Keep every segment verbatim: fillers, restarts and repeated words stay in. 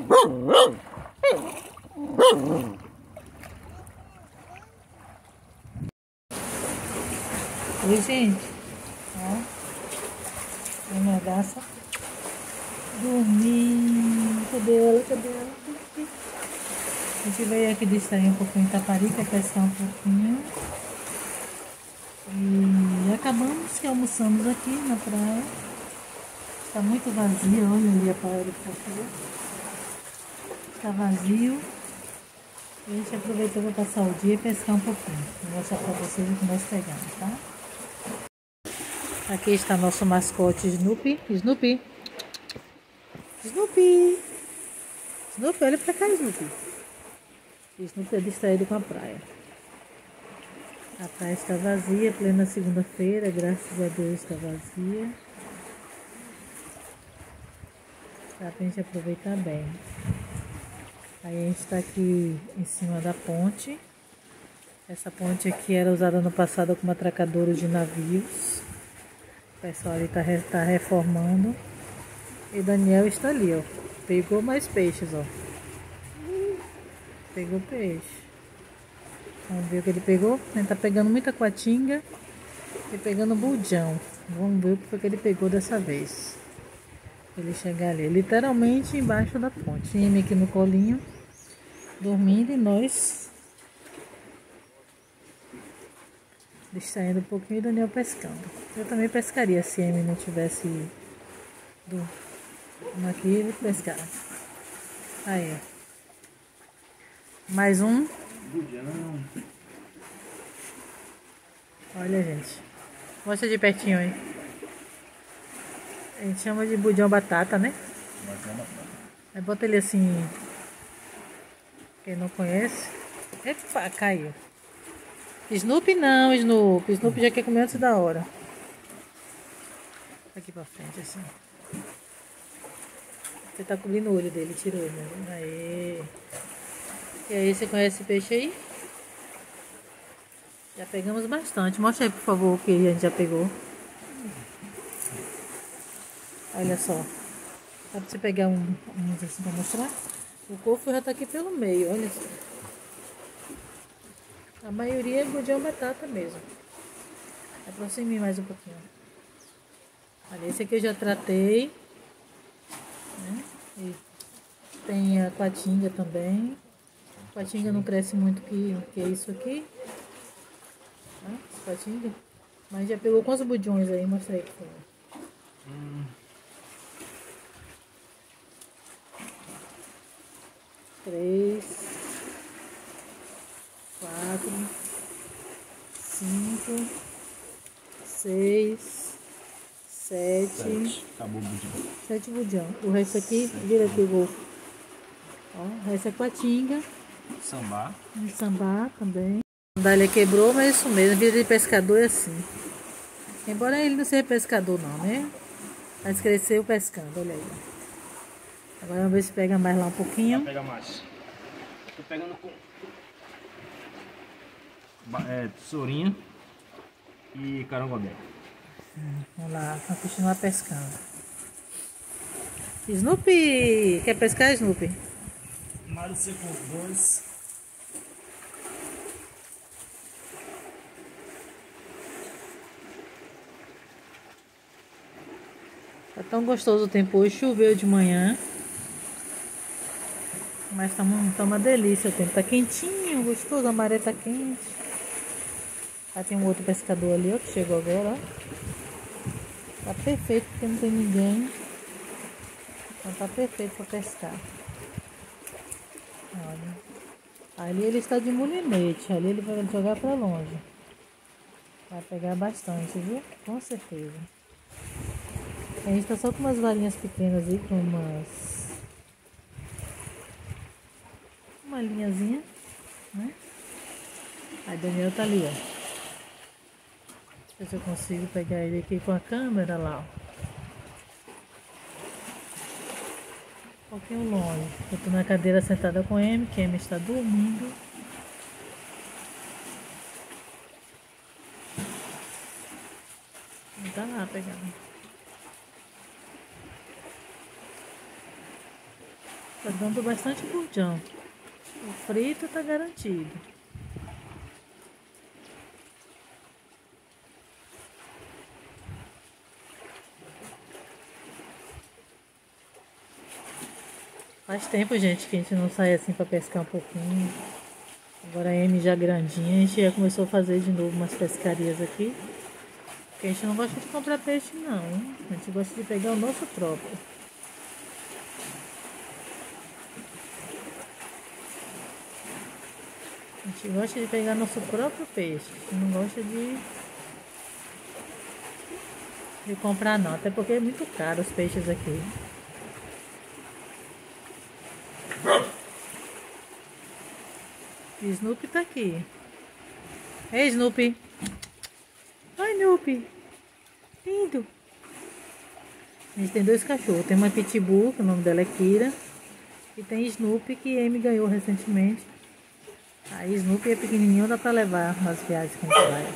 Oi, gente. Ó. A minha gaça. Dormindo. Cadê ela? Cadê ela? A gente veio aqui distrair um pouquinho em Itaparica, pescar um pouquinho. E acabamos que almoçamos aqui na praia. Está muito vazia, olha ali a praia do Café. Está vazio. E a gente aproveitou para passar o dia e pescar um pouquinho. Vou mostrar para vocês o que nós pegamos, tá? Aqui está nosso mascote Snoopy. Snoopy. Snoopy. Snoopy, olha pra cá, Snoopy. Snoopy é distraído com a praia. A praia está vazia, plena segunda-feira, graças a Deus está vazia. Dá pra gente aproveitar bem. Aí a gente está aqui em cima da ponte. Essa ponte aqui era usada no passado como atracadora de navios. O pessoal ali está tá reformando. E Daniel está ali, ó. Pegou mais peixes, ó. Pegou peixe. Vamos ver o que ele pegou. Ele tá pegando muita coatinga e pegando buljão. Vamos ver o que foi que ele pegou dessa vez. Ele chegar ali, literalmente embaixo da ponte. Ele aqui no colinho, dormindo, e nós distraindo um pouquinho e Daniel pescando. Eu também pescaria se a Amy não tivesse ido aqui e pescar. Aí, ó. Mais um. Olha, gente. Mostra de pertinho aí. A gente chama de buljão batata, né? Aí bota ele assim. Quem não conhece. Epa, caiu. Snoopy não, Snoopy. Snoopy já quer comer antes da hora. Aqui pra frente, assim. Você tá cobrindo o olho dele, tirou ele, né? Aê. E aí, você conhece esse peixe aí? Já pegamos bastante. Mostra aí, por favor, o que a gente já pegou. Olha só. Dá pra você pegar um, um assim pra mostrar? O corpo já tá aqui pelo meio, olha só. A maioria é buljão batata mesmo. Aproxime mais um pouquinho. Olha, esse aqui eu já tratei. Né? E tem a patinga também. A patinga não cresce muito que, que é isso aqui. Ah, patinga. Mas já pegou quantos buljões aí? Mostra aí, por favor. Hum. Três. Quatro. Cinco. Seis. Sete. Sete. Acabou o buljão. Sete buljão. O resto aqui, Sete. Vira aqui o golfo. Ó, o resto é patinga. Sambá. Um sambá também. A sandália quebrou, mas é isso mesmo. Vida de pescador é assim. Embora ele não seja pescador não, né? Mas cresceu pescando, olha aí. Agora vamos ver se pega mais lá um pouquinho. Pega mais. Tô pegando com é, tesourinha e carangobé. Hum, vamos lá, vamos continuar pescando. Snoopy! Quer pescar, Snoopy? Mário Seco dois. Tá tão gostoso o tempo hoje, choveu de manhã. Mas tá, tá uma delícia o tempo, tá quentinho, gostoso, a maré tá quente. Aí tem um outro pescador ali, ó, que chegou agora, ó. Tá perfeito porque não tem ninguém. Então tá perfeito para pescar. Olha. Ali ele está de mulinete, ali ele vai jogar para longe. Vai pegar bastante, viu? Com certeza. A gente tá só com umas varinhas pequenas aí, com umas... Uma linhazinha, né? Aí Daniel tá ali, ó. Deixa eu ver se eu consigo pegar ele aqui com a câmera lá, ó. Um pouquinho longe. Eu tô na cadeira sentada com a Amy, que a Amy está dormindo. Não tá lá pegando. Tá dando bastante bujão. O frito tá garantido. Faz tempo, gente, que a gente não sai assim pra pescar um pouquinho. Agora a Amy já grandinha, a gente já começou a fazer de novo umas pescarias aqui. Porque a gente não gosta de comprar peixe não, hein? A gente gosta de pegar o nosso próprio. A gente gosta de pegar nosso próprio peixe. A gente não gosta de, de comprar não, até porque é muito caro os peixes aqui. Snoopy tá aqui. Ei, Snoopy. Oi, Snoopy. Lindo. A gente tem dois cachorros. Tem uma Pitbull, que o nome dela é Kira. E tem Snoopy, que Amy ganhou recentemente. Aí Snoopy é pequenininho, dá pra levar nas viagens que a gente vai.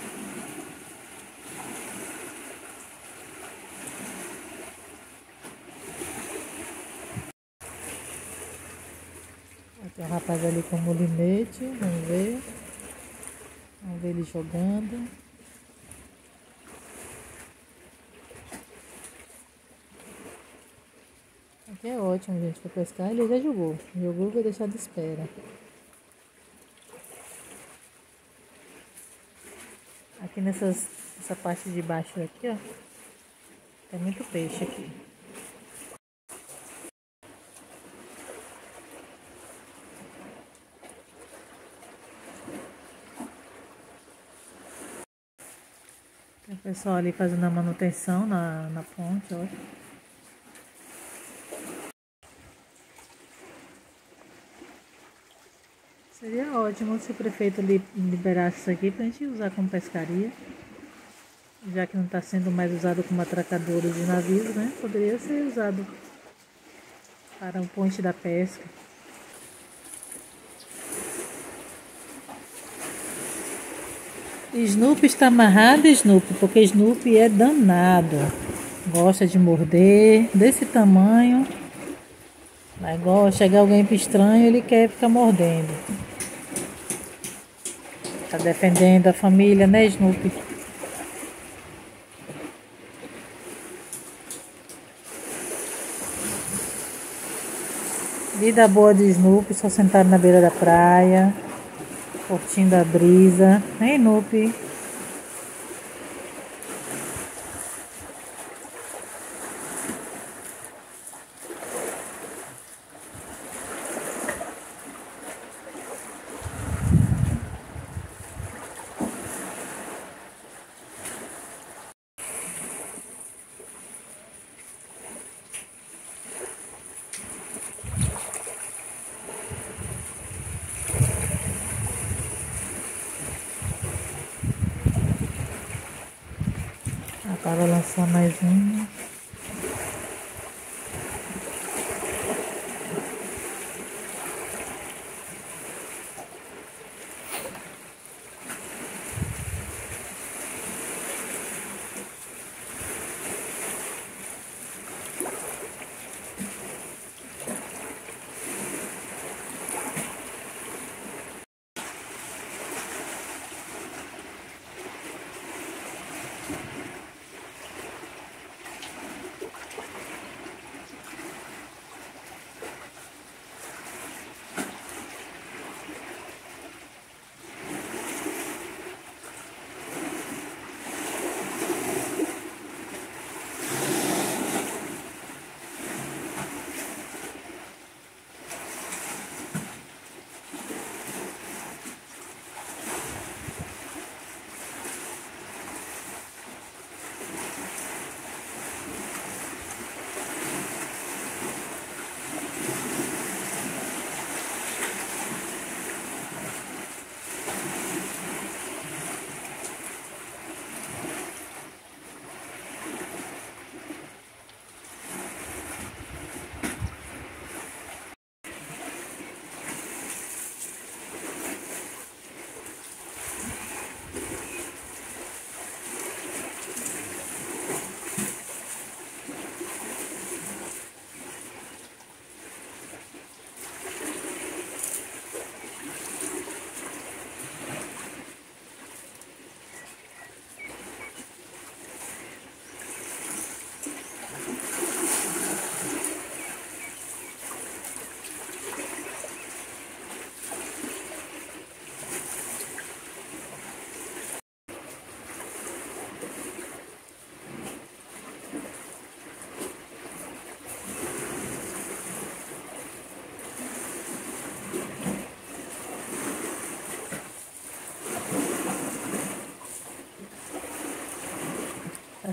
Tem um rapaz ali com molinete, vamos ver. Vamos ver ele jogando. Aqui é ótimo, gente, para pescar. Ele já jogou. Jogou, vou deixar de espera. Aqui nessas, nessa parte de baixo aqui, ó. Tem muito peixe aqui. Tem o pessoal ali fazendo a manutenção na, na ponte, ó. Seria ótimo se o prefeito liberasse isso aqui pra gente usar como pescaria. Já que não está sendo mais usado como atracadora de navios, né? Poderia ser usado para o ponte da pesca. Snoopy está amarrado, Snoopy, porque Snoopy é danado. Gosta de morder, desse tamanho. Mas gosta, chegar alguém estranho, ele quer ficar mordendo. Tá defendendo a família, né, Snoopy? Vida boa de Snoopy, só sentado na beira da praia, curtindo a brisa. Hein, Snoopy? Agora lançar mais um.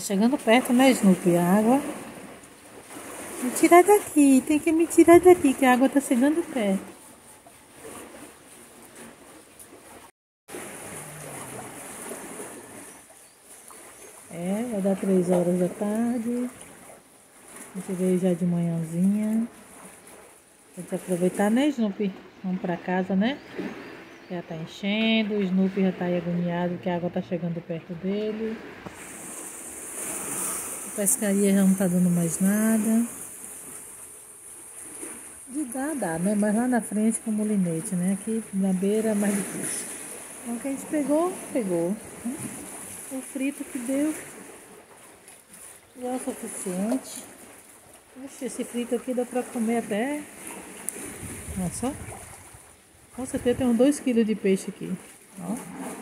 chegando perto, né, Snoopy? A água. Me tirar daqui, tem que me tirar daqui, que a água tá chegando perto. É, vai dar três horas da tarde. A gente veio já de manhãzinha. A gente aproveitar, né, Snoopy? Vamos pra casa, né? Já tá enchendo, o Snoopy já tá aí agoniado, que a água tá chegando perto dele. A pescaria já não tá dando mais nada. De dar, dá, né? Mas lá na frente com o molinete, né? Aqui na beira é mais difícil. Então o que a gente pegou, pegou. O frito que deu já é o suficiente. Oxe, esse frito aqui dá pra comer até... Olha só. Com certeza tem uns dois quilos de peixe aqui. Ó.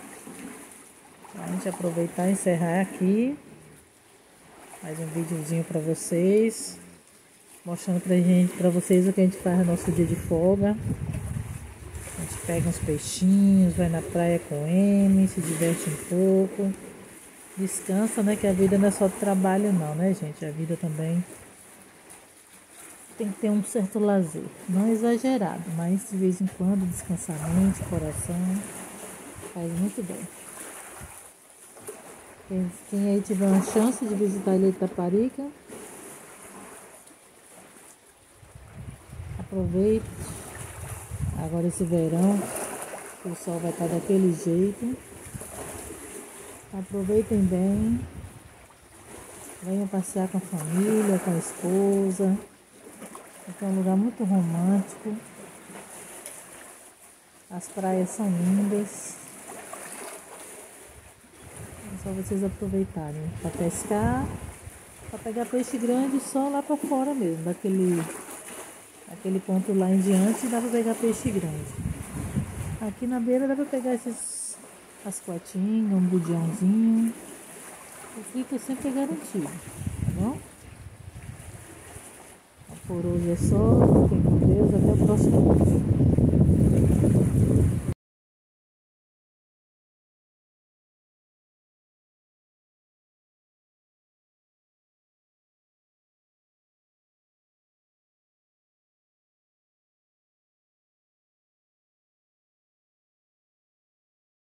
A gente aproveitar e encerrar aqui. Mais um videozinho pra vocês. Mostrando pra gente, pra vocês o que a gente faz no nosso dia de folga. A gente pega uns peixinhos, vai na praia com o M, se diverte um pouco. Descansa, né? Que a vida não é só trabalho não, né, gente? A vida também tem que ter um certo lazer. Não exagerado, mas de vez em quando descansar a mente, coração. Faz muito bem. Quem, quem aí tiver uma chance de visitar a Ilha de Itaparica, aproveite. Agora esse verão, o sol vai estar daquele jeito. Aproveitem bem. Venham passear com a família, com a esposa. Aqui é um lugar muito romântico. As praias são lindas. É só vocês aproveitarem para pescar, para pegar peixe grande só lá para fora mesmo, daquele, daquele ponto lá em diante dá para pegar peixe grande. Aqui na beira dá para pegar esses ascotinhos, um budiãozinho. O frito sempre é garantido, tá bom? Por hoje é só.